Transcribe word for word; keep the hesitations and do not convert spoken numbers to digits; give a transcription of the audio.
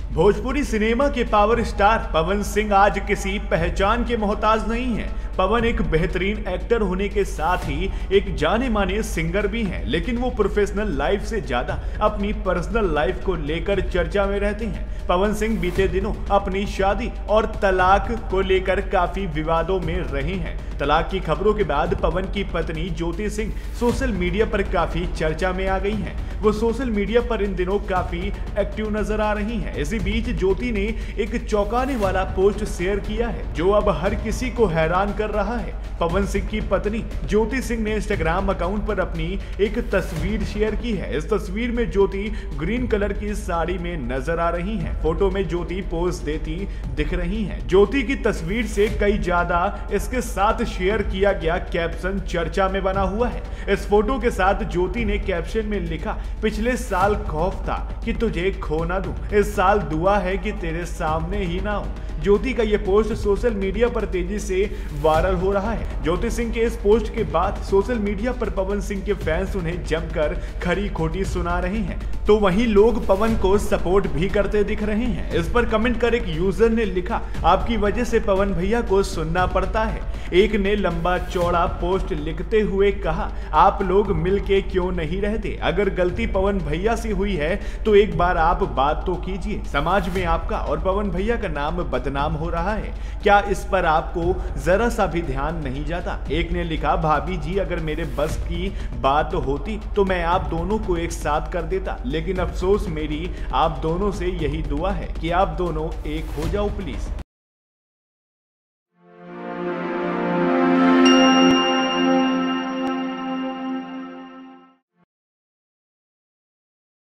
Bhojpuri cinema के power star Pawan Singh आज किसी पहचान के मोहताज नहीं है। पवन एक बेहतरीन एक्टर होने के साथ ही एक जाने माने सिंगर भी हैं, लेकिन वो प्रोफेशनल लाइफ से ज्यादा अपनी पर्सनल लाइफ को लेकर चर्चा में रहते हैं। पवन सिंह बीते दिनों अपनी शादी और तलाक को लेकर काफी विवादों में रहे हैं। तलाक की खबरों के बाद पवन की पत्नी ज्योति सिंह सोशल मीडिया पर काफी चर्चा में आ गई हैं। वो सोशल मीडिया पर इन दिनों काफी एक्टिव नजर आ रही हैं। इसी बीच ज्योति ने एक चौंकाने वाला पोस्ट शेयर किया है, जो अब हर किसी को हैरान कर रहा है। पवन सिंह की पत्नी ज्योति सिंह ने इंस्टाग्राम अकाउंट पर अपनी एक तस्वीर शेयर की है। इस तस्वीर में ज्योति ग्रीन कलर की साड़ी में नजर आ रही हैं। फोटो में ज्योति पोज देती दिख रही हैं। ज्योति की तस्वीर से कई ज्यादा इसके साथ शेयर किया गया कैप्शन चर्चा में बना हुआ है। इस फोटो के साथ ज्योति ने कैप्शन में लिखा, पिछले साल खौफ था कि तुझे खो ना दूं, इस साल दुआ है कि तेरे सामने ही ना हूं। ज्योति का यह पोस्ट सोशल मीडिया पर तेजी से वायरल हो रहा है। ज्योति सिंह के इस पोस्ट के बाद सोशल मीडिया पर पवन सिंह के फैंस उन्हें जमकर खरी खोटी सुना रहे हैं, तो वहीं लोग पवन को सपोर्ट भी करते दिख रहे हैं। इस पर कमेंट कर एक यूजर ने लिखा, आपकी वजह से पवन भैया को सुनना पड़ता है। एक ने लंबा चौड़ा पोस्ट लिखते हुए कहा, आप लोग मिलके क्यों नहीं रहते? अगर गलती पवन भैया से हुई है तो एक बार आप बात तो कीजिए। समाज में आपका और पवन भैया का नाम बदनाम हो रहा है, क्या इस पर आपको जरा सा भी ध्यान नहीं जाता? एक ने लिखा, भाभी जी अगर मेरे बस की बात होती तो मैं आप दोनों को एक साथ कर देता, लेकिन अफसोस मेरी आप दोनों से यही दुआ है कि आप दोनों एक हो जाओ प्लीज।